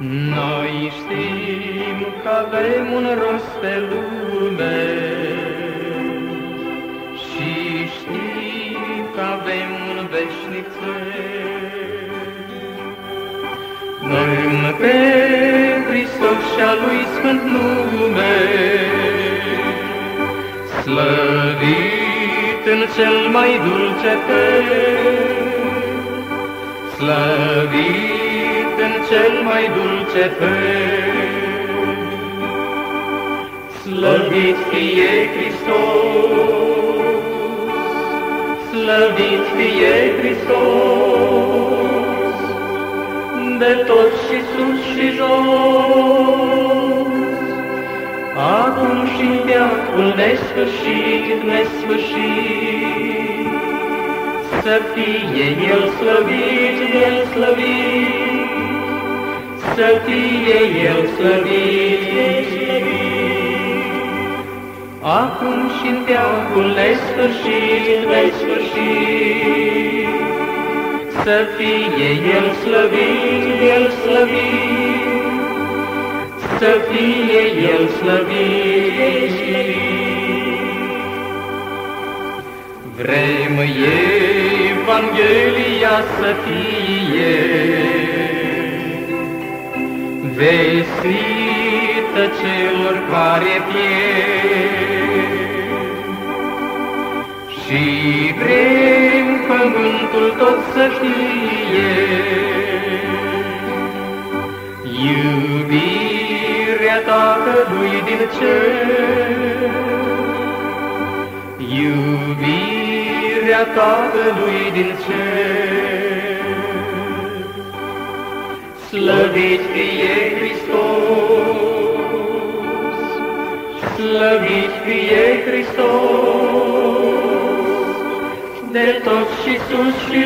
Noi știm că avem un rost pe lume și știm că avem un veșnic cer. Noi pe Hristos și a Lui Sfânt nume, slăvit în cel mai dulce fel, slăvit în cel mai dulce fel. Slăvit fie Hristos, slăvit fie Hristos, de tot și sus și jos, acum și în veacul nesfârșit, nesfârșit. Să fie El slăvit, El slăvit, să fie El slăvit, acum și în veacul nesfârșit, nesfârșit. Să fie El slăvit, El slăvit, să fie El slăvit. Vrem Evanghelia să fie vestită celor care pierd, și vrem pământul tot să știe iubirea Tatălui din cer, iubirea Tatălui din cer. Slăvit fie Hristos, slăvit fie Hristos, de tot și sus și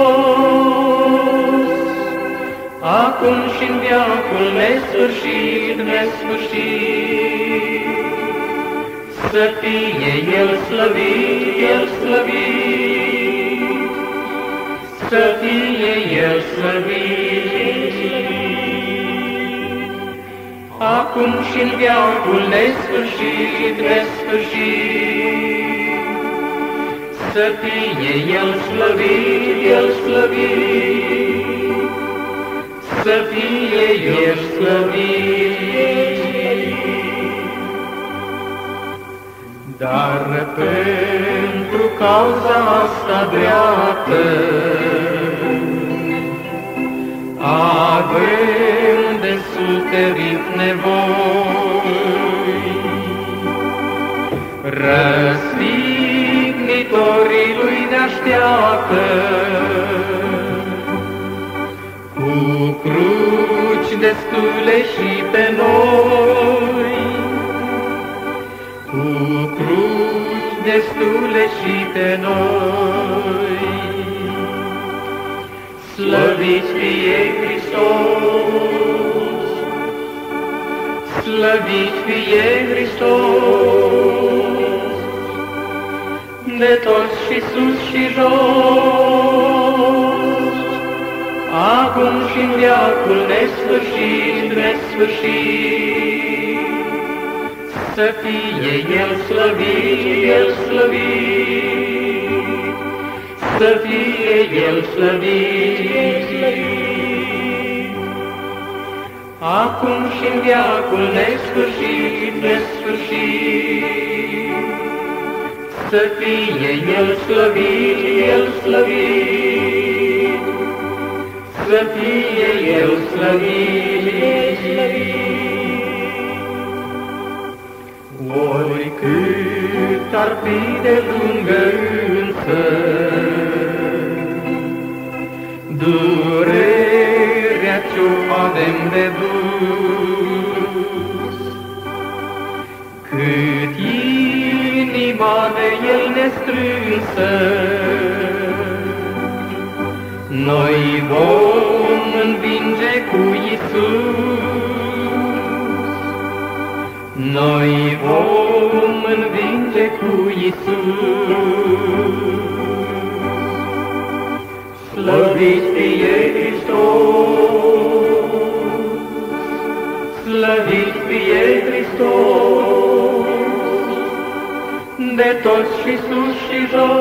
jos, acum și în veacul nesfârșit, nesfârșit. Să fie El slăvit, El slăvit, să fie El slăvit, acum și în veacul nesfârșit, nesfârșit. Să fie El slăvit, El slăvit, să fie El slăvit. Dar pentru cauza asta dreaptă avem de suferit nevoi. Răstignitorii Lui ne așteaptă cu cruci destule și pe noi, cu cruci destule și pe noi. Slăvit fie Hristos, slăvit fie Hristos, de tot și sus și jos, acum și în veacul nesfârșit, nesfârșit. Să fie El slăvit, El slăvit, să fie El slăvit, acum și în veacul nesfârșit, nesfârșit. Să fie El slăvit, El slăvit, să fie El slăvit, oricât ar fi de lungă însă durerea ce-o avem de dus, cât inima de El nestrânsă, noi vom învinge cu Iisus, noi vom învinge cu Iisus. Slăvit fie Hristos, toți și sus și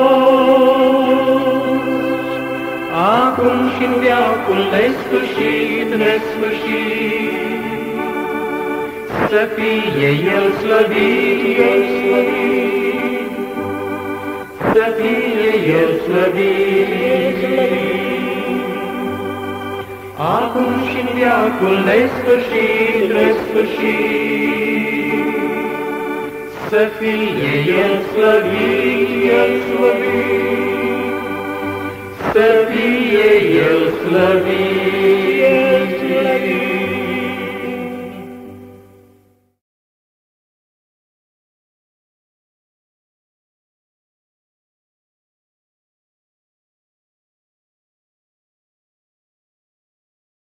jos, acum și în veacul nesfârșit, nesfârșit. Să fie El slăvit, El slăvit, să fie El slăvit, acum și în veacul nesfârșit, nesfârșit. Să fie El slăvit, El slăvit, să fie El slăvit, El slăvit.